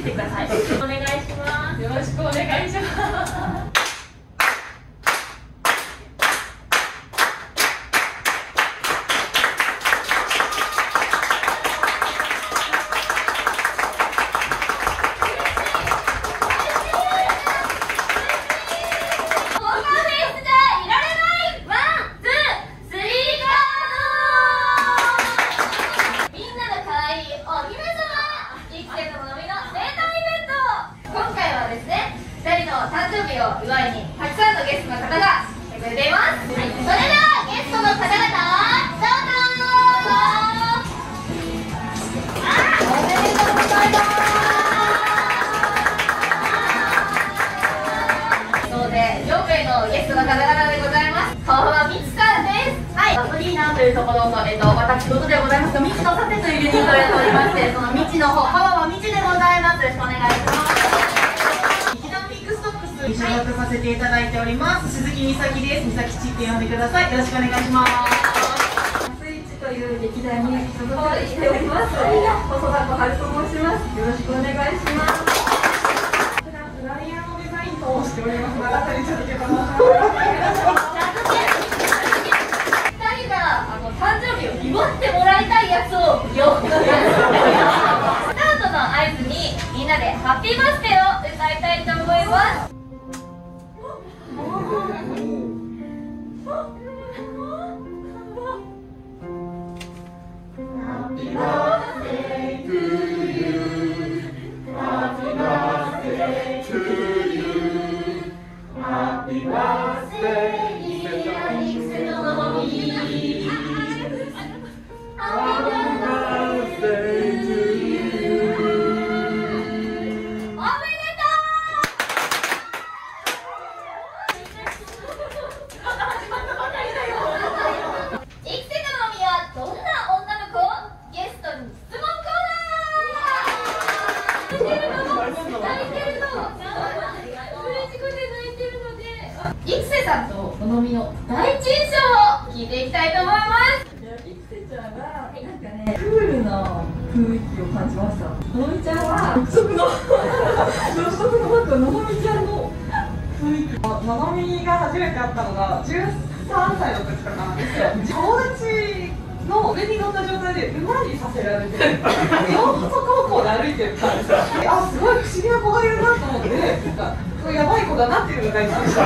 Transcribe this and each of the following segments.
てください。お願いします。よろしくお願いします。 誕生日を祝いにたくさんのゲストの方が来てくれています。はい、それではゲストの方々どうぞ。おめでとうございます。そうで4名のゲストの方々でございます。川場みちさんです。はい、フリーナーというところの私事でございますが、みちのさてというユニットをやっておりまして、そのみちの方川場みちでございます。よろしくお願いします。 所属させていただいております。鈴木美咲です。美咲ちって呼んでください。よろしくお願いします。 スイッチという劇団に所属しております。細田小春と申します。よろしくお願いします。 普段フライヤーのデザインをしております。長谷ちゃんと申します。 2人が誕生日を祝ってもらいたいやつをよくスタートの合図にみんなでハッピーバースデーを歌いたいと思います。Happy birthday to you. Happy birthday to you. Happy birthday, dear Nixon.イクセさんとののみの第一印象を聞いていきたいと思います。 イクセちゃんがなんかね、クールな雰囲気を感じました。ののみちゃんは独特のののみちゃんの雰囲気。ののみが初めて会ったのが13歳の時からなんですよ。友達の上に乗った状態で馬にさせられて四足歩行で歩いてたんですよ。あ、すごい不思議な子がいるなと思って、やばい子だなっていうのが一緒でした。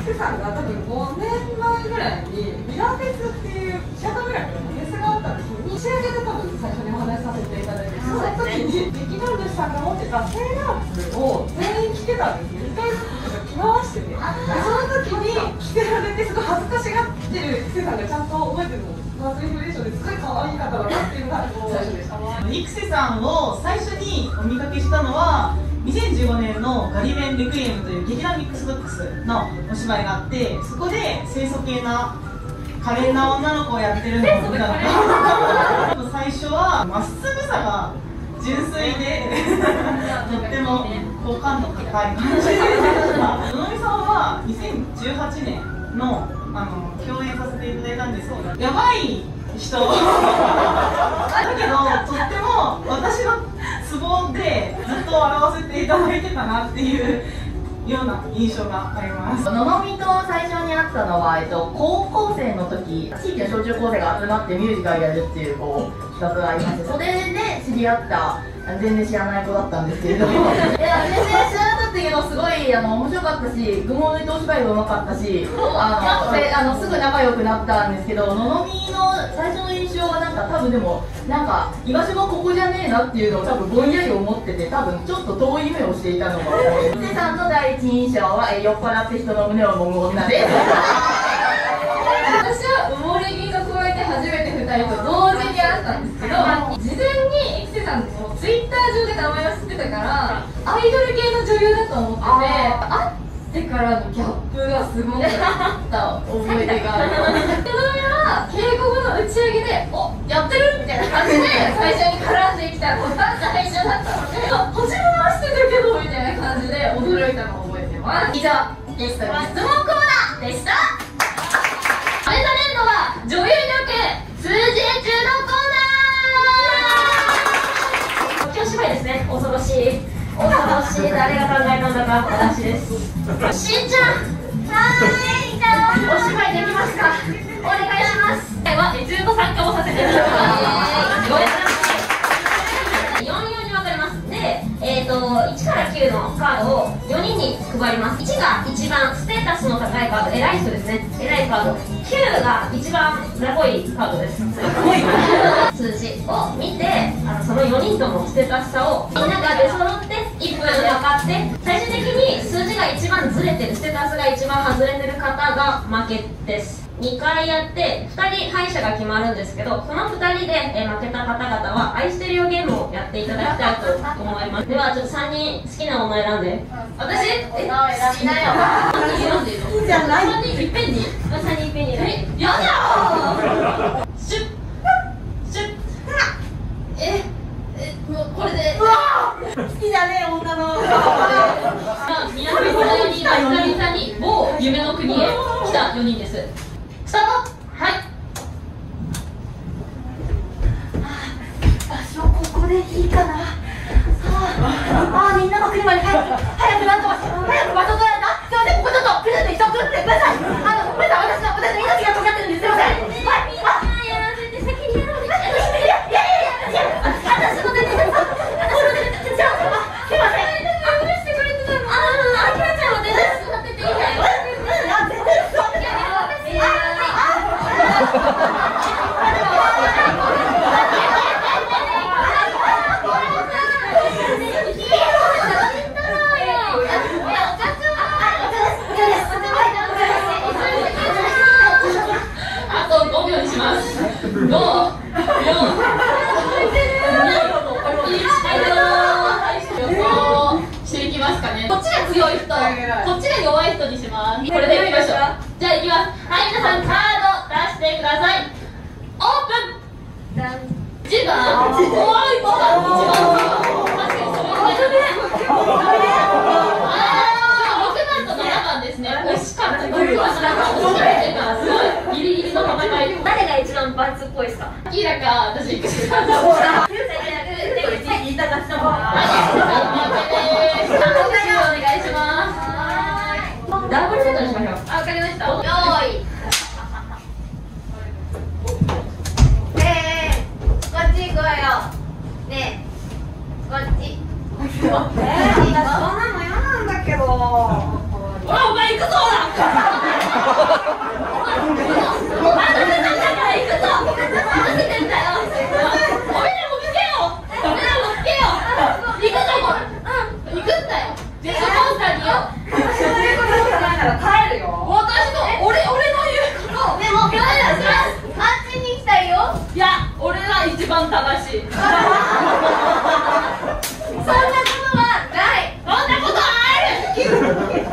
福さんが多分5年前ぐらいにミラフェスっていうシアターぐらいのフェスがあった時に仕上げで多分最初にお話しさせていただいて、その時に劇団主さんが持ってたセーラー服を全員着てたんですよ。1回ずつ着回してて、その時に着てられてすごい恥ずかしがってる福さんがちゃんと覚えてるの。まずインフレーションですごい可愛い方だなっていうのが最初でした。 イクセさんを最初にお見かけしたのは2015年のガリベン・レクイエムという劇団ミックスドックスのお芝居があって、そこで清楚系な可憐な女の子をやってるのを見たのが最初はまっすぐさが純粋でとっても好感度高い感じでした。ののみさんは2018年の共演させていただいたんです。やばい人だけどとっても私のツボでずっと笑わせていただいてたなっていうような印象があります。 ののみと最初に会ったのは、高校生の時、地域の小中高生が集まってミュージカルやるっていう企画がありまして、それで知り合った全然知らない子だったんですけれどもいや全然知らなかったっていうのすごい面白かったし、愚問抜いてお芝居がうまかったし、すぐ仲良くなったんですけど、ののみの最初の印象は多分でも居場所がここじゃねえなっていうのを多分ぼんやり思ってて、多分ちょっと遠い目をしていたのが思います。さんの第一印象は酔っ払って人の胸を揉む女です。私は埋もれ木が加えて初めて2人と同時に会ったんですけど、事前にイクセさんのツイッター上で名前を知ってたからアイドル系の女優だと思ってて、会ってからのギャップがすごかった思い出がある。それは稽古後の打ち上げで「おやってる?」みたいな感じで最初に絡んできた子が最初だったので「初めましてだけど」みたいな感じで驚いたのを覚えてます。以上、ゲストの質問コーナーでした。アレンダレンドは女優力通じ中のコーナー。今日芝居ですね。恐ろしい。恐ろ私、誰が考えたんだか、私です。しんちゃん、お芝居できますか。お願いします。今回は中途参加をさせていただきます。44に分かれます。で、1から9のカードを4人に配ります。1が一番ステータスの高いカード、偉い人ですね。偉いカード。9が一番ラコいカードです。数字を見て、その4人とのステータス差をみんなが出揃って1分で測って、最終的に数字が一番ずれてる、ステータスが一番外れてる方が負けです。2回やって2人敗者が決まるんですけど、その2人で負けた方々は愛してるよゲームをやっていただきたいと思います。ではちょっと3人好きなもの選んで。私好きだよ。選んでいいの？いいじゃない。3人いっぺんに。3人いっぺんに。やだー。シュッシュッ。もうこれで。 好きだね、女の。 皆さんこの4人が久々に某夢の国へ来た4人です。スタート。はい。 場所ここでいいかな。みんなの国まで早くなんとか早く場所取られた。すいません、ここちょっとくるって一緒くるってください。私の命がかかってるんです。すいません。やらせて先にやろう。いや私の出てる。すいません。許してくれてたの。あきらちゃんは出て座ってていいんだよ。全然座ってていいよ。 あと5秒にします。5、4、していきますかね。こっちが強い人、こっちが弱い人にします。これでいきましょう。じゃあいきます。はい、皆さんカード出してください。オープン。1番。おー、1番。確かにそれぐらいだね。6番と7番ですね。惜しかった。6はしなかった。惜しかったからすごいギリギリの戦い。 誰が一番罰っぽいですか？ キーラか私行くしかない。 言いたかったもん。 お願いします。ダブルセットにしましょう。わかりました。よーい。 こっち行こうよ。ねえ、こっち。そんなの嫌なんだけど。 ほら、お前行くぞほら。一番正しい。そんなことはない。 そんなことはある。結果する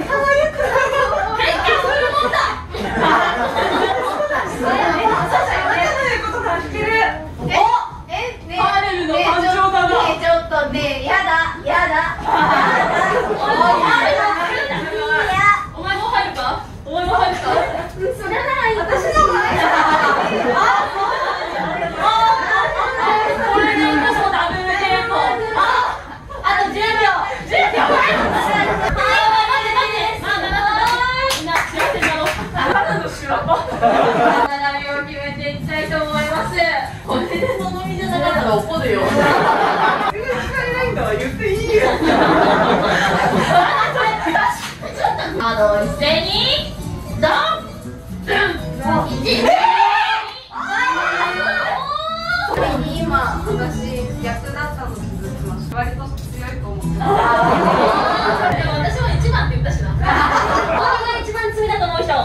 もんだ。パレルの誕生だな。 ちょっとね、やだ。 お前も入るか。それならいい。私の方がいい。並びを決めていきたいと思います。これでそのみじゃなかったら怒るよ。 聞かれないんだわ、言っていいよ。 一斉にドン。 今私逆だったの気づきました。割と強いと思って。 でも私も1番って言ったしな。これが一番罪だと思う人。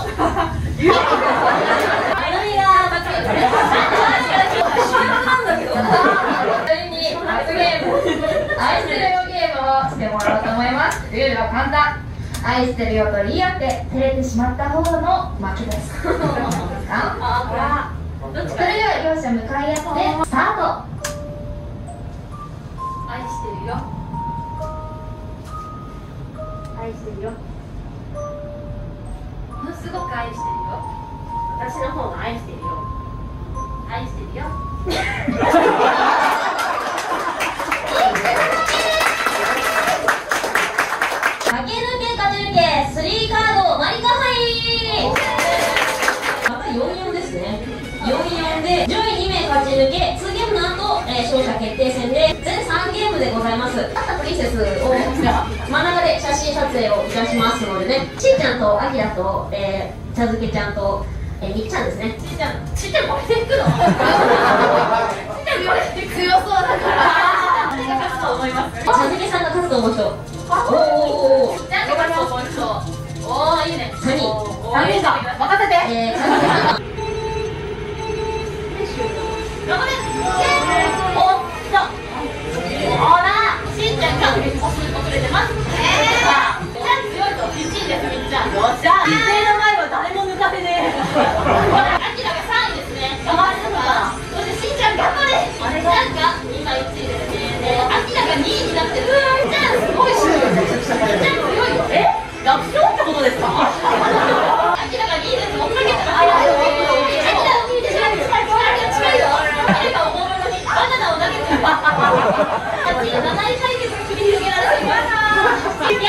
愛してるよゲームをしてもらおうと思います。ルールは簡単。愛してるよと言い合って照れてしまった方の負けです。それでは両者向かい合ってスタート。愛してるよ。愛してるよ。ものすごく愛してるよ。私の方が愛してるよ。愛してるよ。 抜け、2ゲームの後、勝者決定戦で全3ゲームでございます。勝ったプリンセスを真ん中で写真撮影をいたしますのでね、しーちゃんとあきらと、茶漬けちゃんと、みっちゃんですね。しーちゃんこれでいくの？しーちゃんこれで強そうだから誰が勝つと思います？茶漬けさんが勝つと思う人。おお、ちゃんと勝つと思う人。おお、いいね。3人か任せて。茶漬けさんが頑張れ。おっと、ほら、しんちゃんが遅れてます。みっちゃん強いと1位です。みっちゃんよっしゃ。犠牲の前は誰も抜かせねえ。あきらが3位ですね。頑張れるか。そしてしんちゃん頑張れ。みっちゃんが今1位ですね。あきらが2位になってる。みっちゃんすごいし、みっちゃん強いよ。楽勝ってことですか？あきらが2位です。追っかけてます。あきら2位です。近いよ。誰がおもむろにバナナを投げてる。8位7位対決が繰り広げられています。やばいやばい。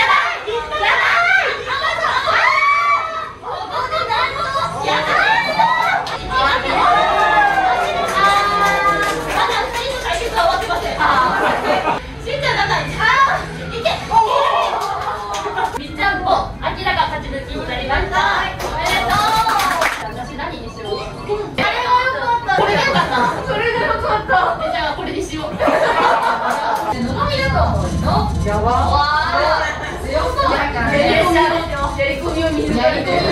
やばー、強そう。やり込みを見せられてる。2、1、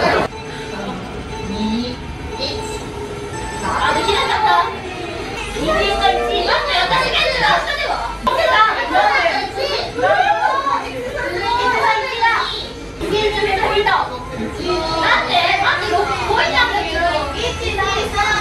あ、できなかった。2点が1位。待って、私が言ってた明日では。なんで待って、5位なんだけど。1、2、3、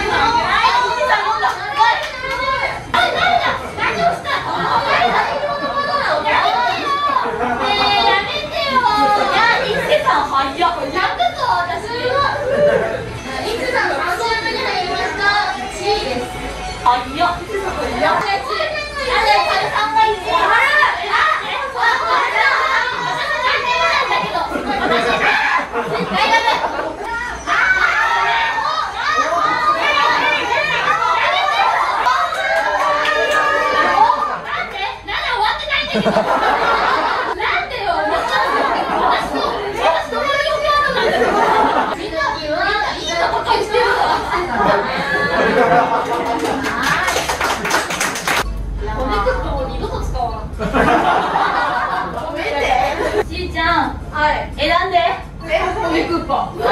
選んで。米クッパ。任せ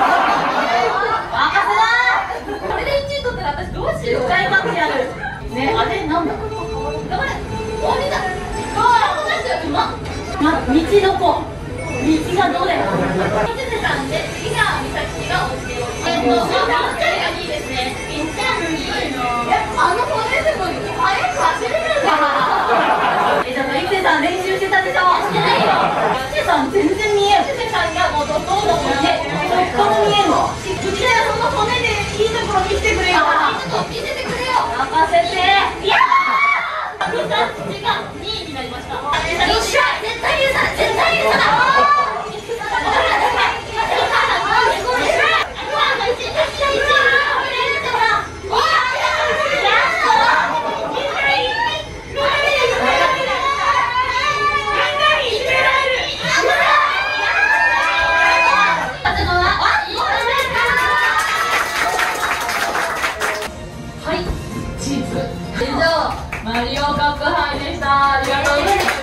な。これで1位取ったら私どうしよう。使い勝手やる。ね、あれなんだ。頑張れ。終わりだ。うまっ。道どこ。道がどれ。みつさんで次がみさきが落ちております。みっちゃんが2位ですね。みっちゃん2位。あの子出ても早く走れるんだ。ちょっといくせさん練習してたでしょ。してないよ。いくせさん全然見えん。いくせさんがもうどこも見えん。どこも見えんの。うちらその骨でいいところ見せてくれよ。見せてくれよ。任せて。いやー。みさきが2位になりました。よっしゃ。絶対許さない。絶対許さない。マリオカップ杯でした。ありがとうございます。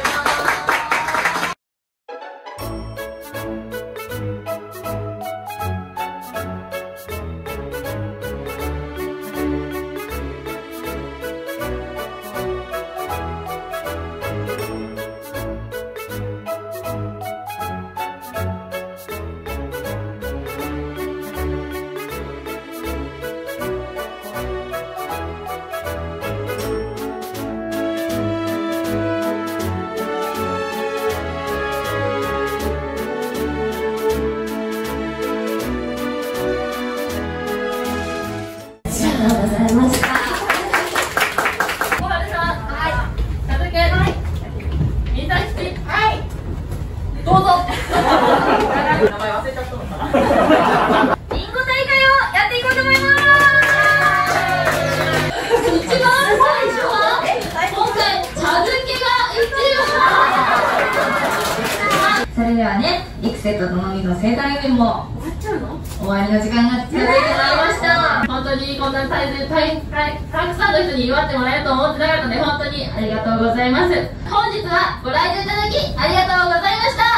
リンゴ大会をやっていこうと思います。 それではね、育成とのみの生誕イベントも終わりの時間が近づいてまいりました。本当にこんなたくさんの人に祝ってもらえると思ってなかったので、本当にありがとうございます。本日はご来場いただきありがとうございました。